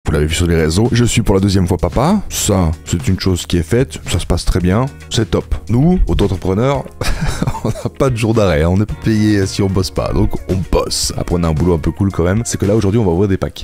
vous l'avez vu sur les réseaux. Je suis pour la deuxième fois papa. Ça, c'est une chose qui est faite. Ça se passe très bien. C'est top. Nous, auto-entrepreneurs, on n'a pas de jour d'arrêt. On n'est pas payé si on bosse pas. Donc, on bosse. Après, on a un boulot un peu cool quand même. C'est que là, aujourd'hui, on va ouvrir des packs.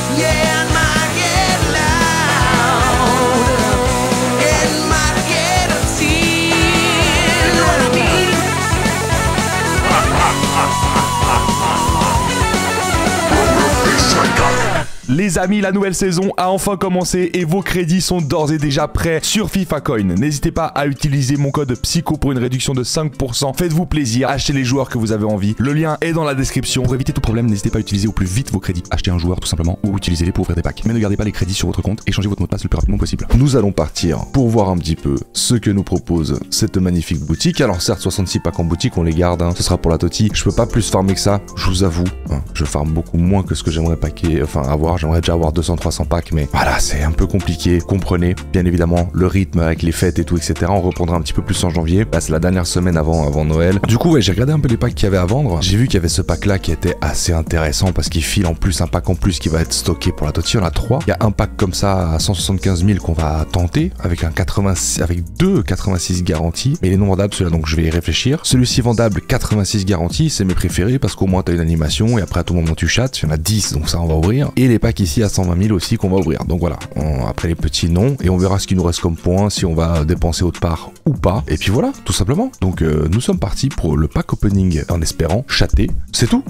Les amis, la nouvelle saison a enfin commencé et vos crédits sont d'ores et déjà prêts sur FIFA Coin. N'hésitez pas à utiliser mon code PSYCHO pour une réduction de 5%. Faites-vous plaisir, achetez les joueurs que vous avez envie. Le lien est dans la description. Pour éviter tout problème, n'hésitez pas à utiliser au plus vite vos crédits. Achetez un joueur tout simplement ou utilisez-les pour ouvrir des packs. Mais ne gardez pas les crédits sur votre compte et changez votre mot de passe le plus rapidement possible. Nous allons partir pour voir un petit peu ce que nous propose cette magnifique boutique. Alors certes, 66 packs en boutique, on les garde. Ce sera pour la Toti. Je peux pas plus farmer que ça, je vous avoue. Je farme beaucoup moins que ce que j'aimerais avoir. J'aimerais déjà avoir 200-300 packs, mais voilà, c'est un peu compliqué, comprenez. Bien évidemment, le rythme avec les fêtes et tout, etc. On reprendra un petit peu plus en janvier. Là, c'est la dernière semaine avant Noël. Du coup, ouais, j'ai regardé un peu les packs qu'il y avait à vendre. J'ai vu qu'il y avait ce pack-là qui était assez intéressant parce qu'il file en plus un pack en plus qui va être stocké pour la Toti. On a 3. Il y a un pack comme ça à 175 000 qu'on va tenter avec deux 86 garanties. Mais il est non vendable celui-là, donc je vais y réfléchir. Celui-ci vendable 86 garanties, c'est mes préférés parce qu'au moins t'as une animation et après à tout moment tu chattes. Il y en a 10, donc ça on va ouvrir. Et les packs ici à 120 000 aussi qu'on va ouvrir. Donc voilà, après les petits noms et on verra ce qui nous reste comme points, si on va dépenser autre part ou pas. Et puis voilà, tout simplement. Donc nous sommes partis pour le pack opening en espérant chatter. C'est tout.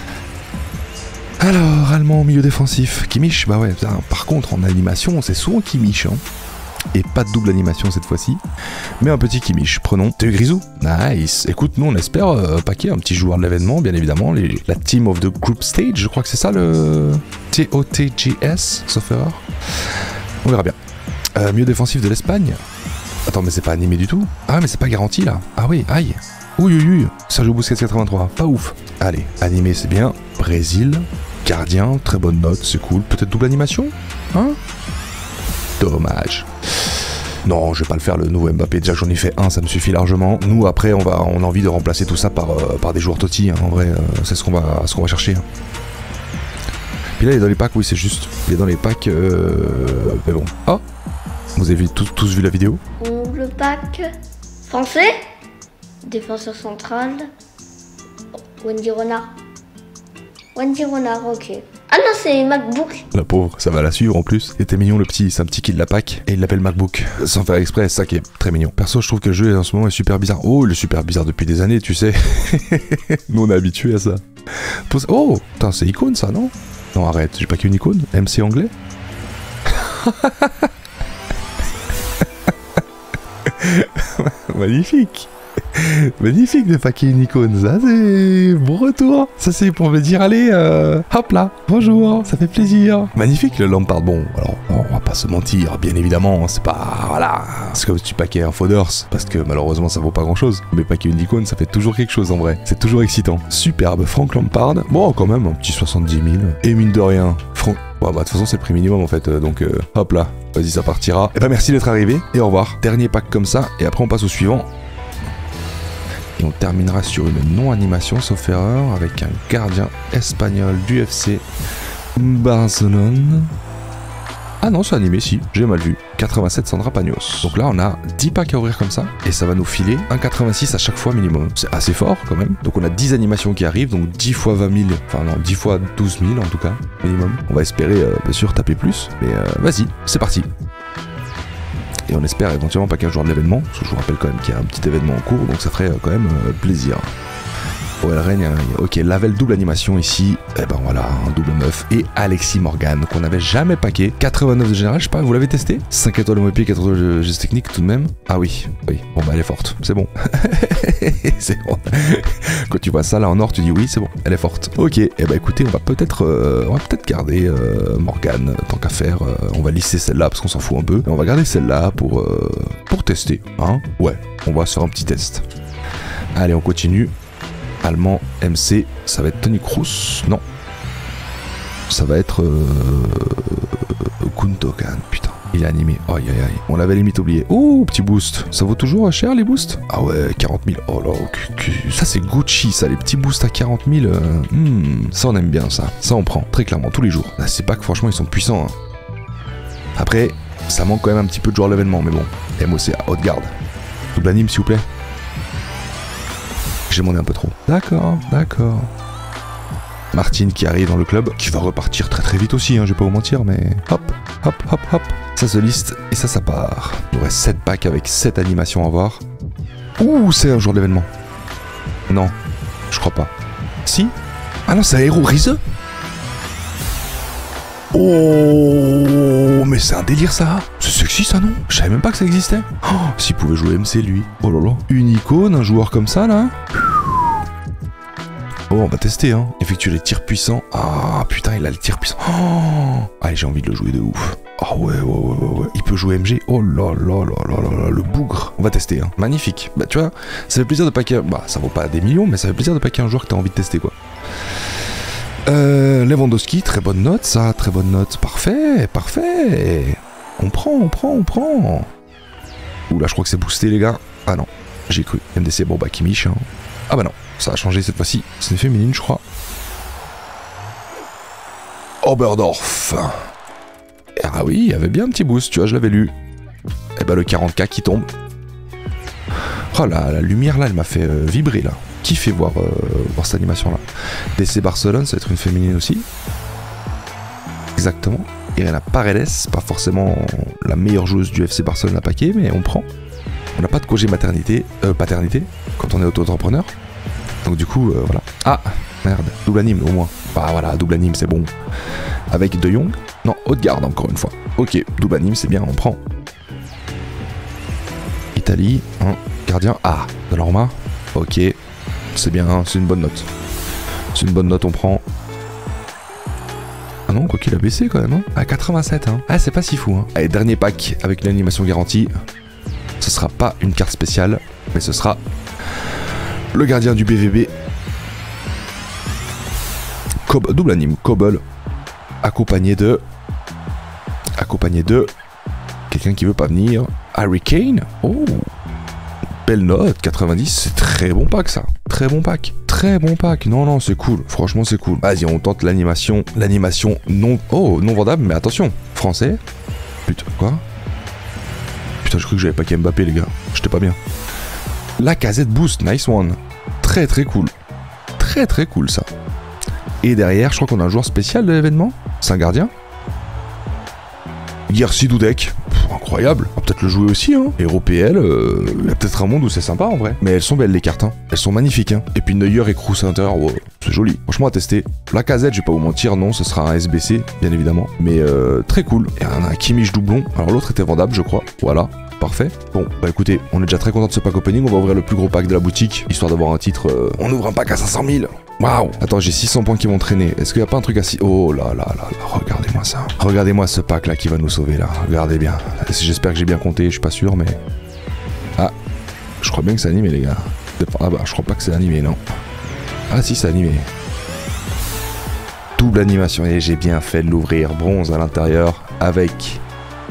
Alors, allemand au milieu défensif. Kimmich, bah ouais, par contre en animation, c'est souvent Kimmich, hein. Et pas de double animation cette fois-ci, mais un petit Kimmich. Prenons Théo Grisou. Nice. Écoute, nous on espère paquer un petit joueur de l'événement, bien évidemment. La team of the group stage, je crois que c'est ça le TOTGS, sauf erreur. On verra bien. Milieu défensif de l'Espagne. Attends, mais c'est pas animé du tout. Ah, mais c'est pas garanti là. Ah oui, aïe. Ouh, Sergio Busquets 83. Pas ouf. Allez, animé c'est bien. Brésil. Gardien, très bonne note, c'est cool. Peut-être double animation, hein? Dommage. Non, je vais pas le faire le nouveau Mbappé, déjà j'en ai fait un, ça me suffit largement. Nous après on a envie de remplacer tout ça par des joueurs Toti, hein. En vrai c'est ce qu'on va chercher. Hein. Puis là il est dans les packs, oui c'est juste, il est dans les packs, mais bon. Ah, vous avez tous vu la vidéo? Le pack français, défenseur central, Wendy Renard. Wendy Renard, ok. Ah non, c'est MacBook. La pauvre, ça va la suivre en plus. Il était mignon le petit, c'est un petit qui de la pack et il l'appelle MacBook. Sans faire exprès, c'est ça qui est très mignon. Perso, je trouve que le jeu en ce moment est super bizarre. Oh, il est super bizarre depuis des années, tu sais. Nous on est habitués à ça. Oh, putain, c'est icône ça, non? Non, arrête, j'ai pas qu'une icône. MC anglais. Magnifique. Magnifique de paquer une icône, ça c'est bon retour. Ça c'est pour me dire allez, hop là, bonjour, ça fait plaisir. Magnifique le Lampard, bon, alors on va pas se mentir, bien évidemment, c'est pas, voilà, c'est comme si tu paquais un Foders, parce que malheureusement ça vaut pas grand chose, mais paquer une icône ça fait toujours quelque chose en vrai, c'est toujours excitant. Superbe, Frank Lampard, bon quand même, un petit 70 000, et mine de rien, Franck, bah de toute façon c'est le prix minimum en fait, donc hop là, vas-y ça partira. Et bah merci d'être arrivé, et au revoir. Dernier pack comme ça, et après on passe au suivant. Et on terminera sur une non-animation, sauf erreur, avec un gardien espagnol du FC Barcelone. Ah non, c'est animé, si, j'ai mal vu. 87 Sandra Pagnos. Donc là, on a 10 packs à ouvrir comme ça, et ça va nous filer 1,86 à chaque fois minimum. C'est assez fort quand même. Donc on a 10 animations qui arrivent, donc 10 fois 20 000, enfin non, 10 fois 12 000 en tout cas, minimum. On va espérer, bien sûr, taper plus, mais vas-y, c'est parti. Et on espère éventuellement pas qu'un jour de l'événement, parce que je vous rappelle quand même qu'il y a un petit événement en cours, donc ça ferait quand même plaisir. Ouais, le règne, ok, Lavelle double animation ici, et ben voilà, un double 9, et Alexis Morgan, qu'on n'avait jamais paqué, 89 de général, je sais pas, vous l'avez testé? 5 étoiles au MOP, 4 étoiles de geste technique tout de même. Ah oui, bon bah elle est forte, c'est bon. C'est bon. Quand tu vois ça là en or, tu dis oui, c'est bon, elle est forte. Ok, et bah écoutez, on va peut-être garder Morgan, tant qu'à faire, on va lisser celle-là parce qu'on s'en fout un peu, et on va garder celle-là pour tester, hein. Ouais, on va se faire un petit test. Allez, on continue. Allemand, MC, ça va être Tony Kroos. Non. Ça va être Gundogan, putain. Il est animé. Aïe aïe aïe. On l'avait limite oublié. Oh, petit boost. Ça vaut toujours cher les boosts? Ah ouais, 40 000. Oh là, ça c'est Gucci, ça, les petits boosts à 40 000. Ça on aime bien ça. Ça on prend, très clairement, tous les jours. Ces packs, franchement, ils sont puissants. Hein. Après, ça manque quand même un petit peu de joueurs l'événement, mais bon. MOC à haute garde. Double anime, s'il vous plaît. J'ai demandé un peu trop. D'accord, d'accord. Martine qui arrive dans le club, qui va repartir très très vite aussi, hein, je vais pas vous mentir, mais hop, hop, hop, hop. Ça se liste et ça part. Il y aurait 7 packs avec 7 animations à voir. Ouh, c'est un jour d'événement. Non, je crois pas. Si? Ah non, c'est un héros Rize. Oh, mais c'est un délire ça. C'est sexy ça, non? Je savais même pas que ça existait. Oh, s'il pouvait jouer MC lui. Oh là là. Une icône, un joueur comme ça là. Oh, on va tester, hein. Effectuer les tirs puissants. Ah, putain, il a le tir puissant. Oh, allez, j'ai envie de le jouer de ouf. Ah ouais. Il peut jouer MG. Oh là là, le bougre. On va tester, hein. Magnifique. Bah, tu vois, ça fait plaisir de paquer. Bah, ça vaut pas des millions, mais ça fait plaisir de paquer un joueur que t'as envie de tester, quoi. Lewandowski, très bonne note, ça. Très bonne note. Parfait, parfait. On prend. Ouh là, je crois que c'est boosté, les gars. Ah non, j'ai cru. MDC, bon, bah, Kimmich, hein. Ah bah non. Ça a changé cette fois-ci. C'est une féminine, je crois. Oberdorf. Ah oui, il y avait bien un petit boost, tu vois, je l'avais lu. Et bah le 40K qui tombe. Oh la lumière là, elle m'a fait vibrer là. Kiffé voir cette animation là. DC Barcelone, ça va être une féminine aussi. Exactement. Irena Paredes, pas forcément la meilleure joueuse du FC Barcelone à paquet, mais on prend. On n'a pas de congé paternité quand on est auto-entrepreneur. Donc du coup, voilà. Ah, merde, double anime au moins. Bah voilà, double anime, c'est bon. Avec De Jong. Non, haute garde encore une fois. Ok, double anime, c'est bien, on prend. Italie, hein, gardien. Ah, Donnarumma. Ok, c'est bien, hein, c'est une bonne note. C'est une bonne note, on prend. Ah non, quoi qu'il a baissé quand même, hein. À 87, hein. Ah, c'est pas si fou, hein. Allez, dernier pack avec une animation garantie. Ce sera pas une carte spéciale, mais ce sera le gardien du BVB. Double anime, Cobble. Accompagné de quelqu'un qui veut pas venir. Harry Kane. Oh, belle note, 90, c'est très bon pack ça. Très bon pack. Non, c'est cool. Franchement, c'est cool. Vas-y, on tente l'animation. L'animation non vendable, mais attention. Français. Putain, quoi? Putain, je crois que j'avais packé Mbappé, les gars. J'étais pas bien. La casette boost, nice one. Très cool. Très cool ça. Et derrière, je crois qu'on a un joueur spécial de l'événement. C'est un gardien. Jerzy Dudek. Incroyable. On va peut-être le jouer aussi, hein. Héros PL, il y a peut-être un monde où c'est sympa en vrai. Mais elles sont belles les cartes, hein. Elles sont magnifiques, hein. Et puis Neuer et Kroos Center, wow, c'est joli. Franchement à tester. La casette, je vais pas vous mentir, non, ce sera un SBC, bien évidemment. Mais très cool. Et on a un Kimmich doublon. Alors l'autre était vendable, je crois. Voilà. Parfait. Bon, bah écoutez, on est déjà très content de ce pack opening. On va ouvrir le plus gros pack de la boutique, histoire d'avoir un titre. On ouvre un pack à 500 000. Waouh. Attends, j'ai 600 points qui vont traîner. Est-ce qu'il n'y a pas un truc à 6... Oh là, regardez-moi ça. Regardez-moi ce pack là qui va nous sauver là. Regardez bien. J'espère que j'ai bien compté, je suis pas sûr, mais... Ah, je crois bien que c'est animé, les gars. Ah bah, je crois pas que c'est animé, non. Ah si, c'est animé. Double animation, et j'ai bien fait de l'ouvrir. Bronze à l'intérieur, avec...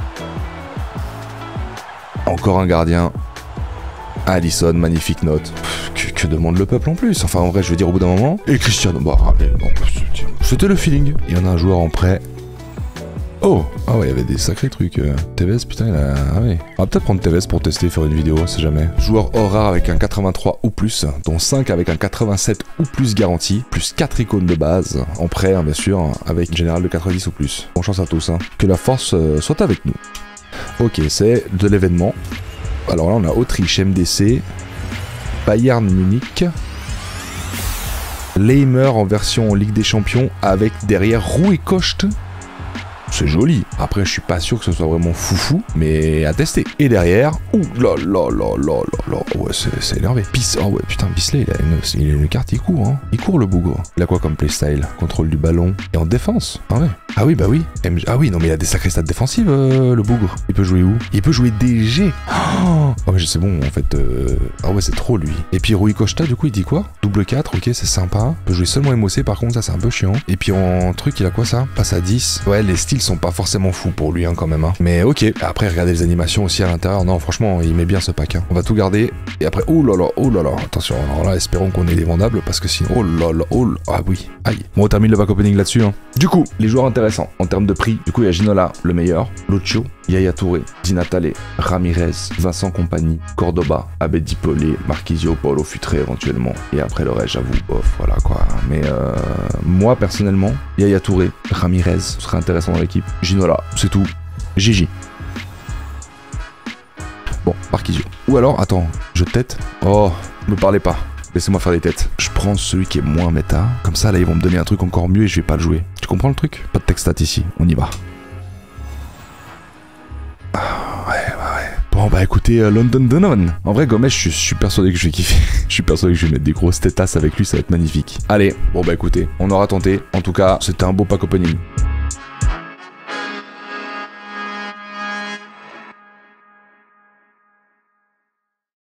Encore un gardien. Alisson, magnifique note. Que demande le peuple en plus? Enfin, en vrai, je veux dire, au bout d'un moment. Et Cristiano, bah, allez, bon, c'était le feeling. Il y en a un joueur en prêt. Oh, ah ouais, il y avait des sacrés trucs. Tevez, putain, il a... Ah ouais. On va peut-être prendre Tevez pour tester, faire une vidéo, on sait jamais. Joueur hors rare avec un 83 ou plus, dont 5 avec un 87 ou plus garanti, plus 4 icônes de base, en prêt, hein, bien sûr, avec une générale de 90 ou plus. Bonne chance à tous, hein. Que la force soit avec nous. Ok, c'est de l'événement. Alors là, on a Autriche, MDC, Bayern Munich, Leimer en version Ligue des Champions avec derrière Rui Kocht. C'est joli. Après, je suis pas sûr que ce soit vraiment foufou, mais à tester. Et derrière, ouh là là là là là là, ouais, c'est énervé. Oh ouais, putain, Bisley, il a une carte, il court, hein. Il court le bougre. Il a quoi comme playstyle? Contrôle du ballon et en défense. Ah ouais. Ah oui, bah oui. Ah oui, non, mais il a des sacrées stats défensives, le bougre. Il peut jouer où? Il peut jouer DG. Oh, mais c'est bon, en fait. Ah ouais, c'est trop lui. Et puis Rui Costa, du coup, il dit quoi? Double 4, ok, c'est sympa. Il peut jouer seulement MOC, par contre, ça c'est un peu chiant. Et puis en truc, il a quoi ça? Passe à 10. Ouais, les styles skills sont pas forcément fous pour lui, hein, quand même. Hein. Mais ok. Après, regardez les animations aussi à l'intérieur. Non, franchement, il met bien ce pack. Hein. On va tout garder. Et après, oh là là. Attention, alors là, espérons qu'on ait des vendables parce que sinon, ah oui, aïe. Bon, on termine le pack opening là-dessus. Hein. Du coup, les joueurs intéressants en termes de prix. Du coup, il y a Ginola, le meilleur. Lucho, Yaya Touré, Di Natale, Ramirez, Vincent Kompany, Cordoba, Abed Dipolé, Marquisio, Paulo Futré éventuellement. Et après le reste, j'avoue, bof, voilà quoi. Mais moi, personnellement, Yaya Touré, Ramirez, ce serait intéressant dans l'équipe. Ginola, c'est tout. Gigi. Bon, Marquisio. Ou alors, attends, je tête. Oh, me parlez pas. Laissez-moi faire des têtes. Je prends celui qui est moins méta. Comme ça, là, ils vont me donner un truc encore mieux et je vais pas le jouer. Tu comprends le truc? Pas de textat ici. On y va. Ouais. Bon bah écoutez, London Donovan. En vrai, Gomes, je suis persuadé que je vais kiffer. Je suis persuadé que je vais mettre des grosses tétasses avec lui, ça va être magnifique. Allez, bon bah écoutez, on aura tenté. En tout cas, c'était un beau pack opening.